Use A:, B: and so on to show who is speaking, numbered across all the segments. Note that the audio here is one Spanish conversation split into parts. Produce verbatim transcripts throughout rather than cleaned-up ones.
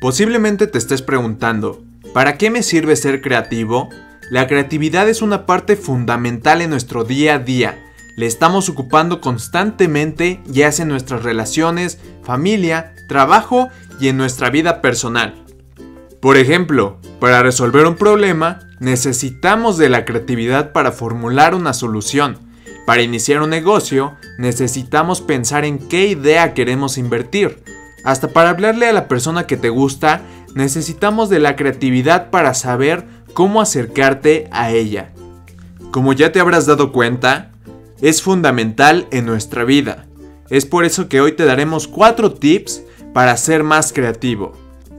A: Posiblemente te estés preguntando, ¿para qué me sirve ser creativo? La creatividad es una parte fundamental en nuestro día a día. Le estamos ocupando constantemente, ya sea en nuestras relaciones, familia, trabajo y en nuestra vida personal. Por ejemplo, para resolver un problema, necesitamos de la creatividad para formular una solución. Para iniciar un negocio, necesitamos pensar en qué idea queremos invertir. Hasta para hablarle a la persona que te gusta, necesitamos de la creatividad para saber cómo acercarte a ella. Como ya te habrás dado cuenta, es fundamental en nuestra vida. Es por eso que hoy te daremos cuatro tips para ser más creativo.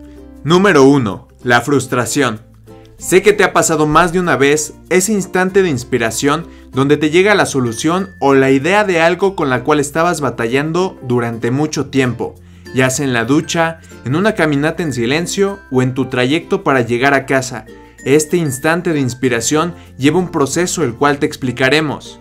A: Número uno. La frustración. Sé que te ha pasado más de una vez ese instante de inspiración donde te llega la solución o la idea de algo con la cual estabas batallando durante mucho tiempo, ya sea en la ducha, en una caminata en silencio o en tu trayecto para llegar a casa. Este instante de inspiración lleva un proceso el cual te explicaremos.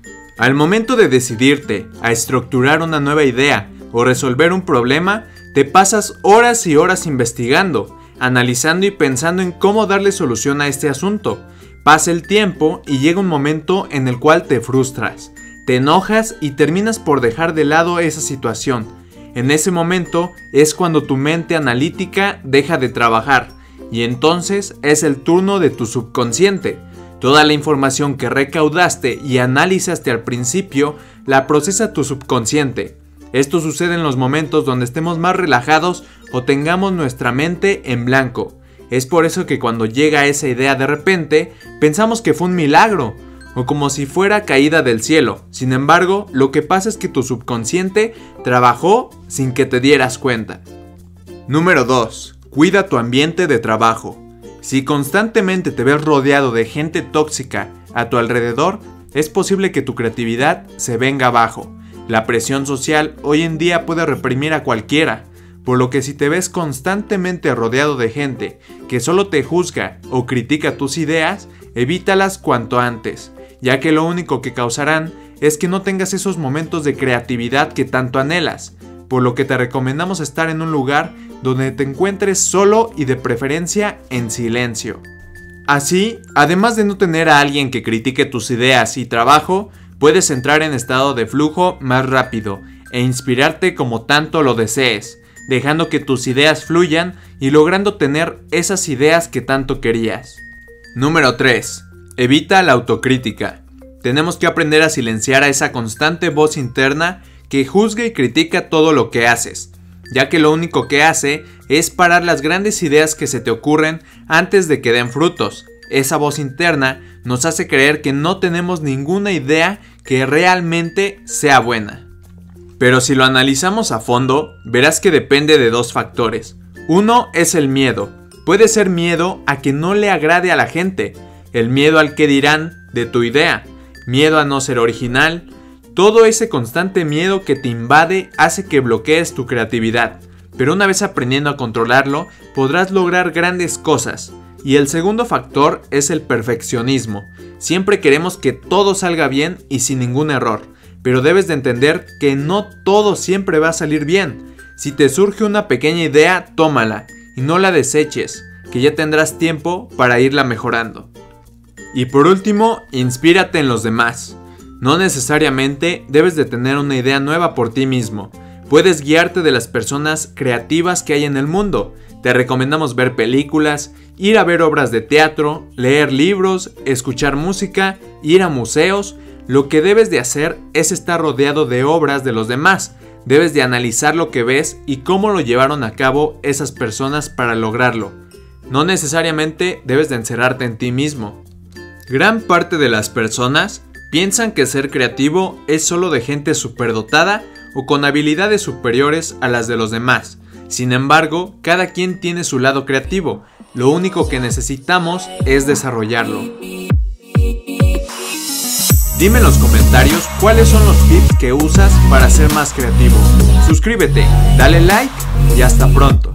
A: Al momento de decidirte a estructurar una nueva idea o resolver un problema, te pasas horas y horas investigando, analizando y pensando en cómo darle solución a este asunto. Pasa el tiempo y llega un momento en el cual te frustras, te enojas y terminas por dejar de lado esa situación. En ese momento es cuando tu mente analítica deja de trabajar y entonces es el turno de tu subconsciente. Toda la información que recaudaste y analizaste al principio la procesa tu subconsciente. Esto sucede en los momentos donde estemos más relajados o tengamos nuestra mente en blanco. Es por eso que cuando llega esa idea de repente, pensamos que fue un milagro o como si fuera caída del cielo. Sin embargo, lo que pasa es que tu subconsciente trabajó sin que te dieras cuenta. Número dos. Cuida tu ambiente de trabajo. Si constantemente te ves rodeado de gente tóxica a tu alrededor, es posible que tu creatividad se venga abajo. La presión social hoy en día puede reprimir a cualquiera, por lo que si te ves constantemente rodeado de gente que solo te juzga o critica tus ideas, evítalas cuanto antes, ya que lo único que causarán es que no tengas esos momentos de creatividad que tanto anhelas, por lo que te recomendamos estar en un lugar donde te encuentres solo y de preferencia en silencio. Así, además de no tener a alguien que critique tus ideas y trabajo, puedes entrar en estado de flujo más rápido e inspirarte como tanto lo desees, dejando que tus ideas fluyan y logrando tener esas ideas que tanto querías. Número tres. Evita la autocrítica. Tenemos que aprender a silenciar a esa constante voz interna que juzga y critica todo lo que haces, ya que lo único que hace es parar las grandes ideas que se te ocurren antes de que den frutos. Esa voz interna nos hace creer que no tenemos ninguna idea que realmente sea buena. Pero si lo analizamos a fondo, verás que depende de dos factores. Uno es el miedo. Puede ser miedo a que no le agrade a la gente, el miedo al que dirán de tu idea, miedo a no ser original. Todo ese constante miedo que te invade hace que bloquees tu creatividad, pero una vez aprendiendo a controlarlo, podrás lograr grandes cosas. Y el segundo factor es el perfeccionismo. Siempre queremos que todo salga bien y sin ningún error, pero debes de entender que no todo siempre va a salir bien. Si te surge una pequeña idea, tómala y no la deseches, que ya tendrás tiempo para irla mejorando. Y por último, inspírate en los demás. No necesariamente debes de tener una idea nueva por ti mismo. Puedes guiarte de las personas creativas que hay en el mundo. Te recomendamos ver películas, ir a ver obras de teatro, leer libros, escuchar música, ir a museos. Lo que debes de hacer es estar rodeado de obras de los demás. Debes de analizar lo que ves y cómo lo llevaron a cabo esas personas para lograrlo. No necesariamente debes de encerrarte en ti mismo. Gran parte de las personas piensan que ser creativo es solo de gente superdotada o con habilidades superiores a las de los demás. Sin embargo, cada quien tiene su lado creativo. Lo único que necesitamos es desarrollarlo. Dime en los comentarios cuáles son los tips que usas para ser más creativo. Suscríbete, dale like y hasta pronto.